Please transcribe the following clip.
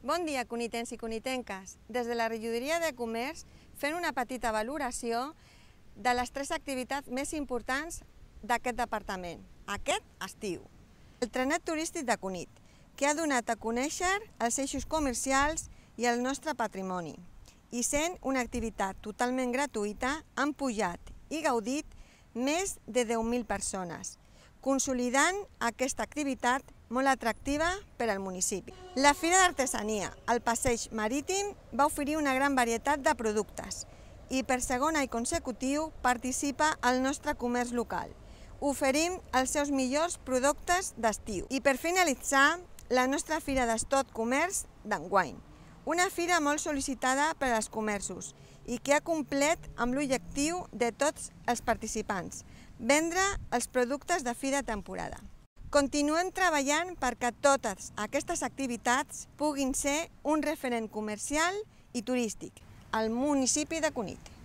Bon dia, conitents i conitenques. Des de la regidoria de Comerç fent una petita valoració de les 3 activitats més importants d'aquest departament, aquest estiu. El trenet turístic de Cunit, que ha donat a conèixer els eixos comercials i el nostre patrimoni. I sent una activitat totalment gratuïta, han pujat i gaudit més de 10.000 persones, consolidant aquesta activitat molt atractiva per al municipi. La Fira d'Artesania, al Passeig Marítim, va oferir una gran varietat de productes i per segon any consecutiu participa el nostre comerç local. Oferim els seus millors productes d'estiu. I per finalitzar, la nostra Fira d'Estot Comerç d'enguany, una fira molt sol·licitada per als comerços i que ha complet amb l'objectiu de tots els participants, vendre els productes de fi de temporada. Continuem treballant perquè totes aquestes activitats puguin ser un referent comercial i turístic al municipi de Cunit.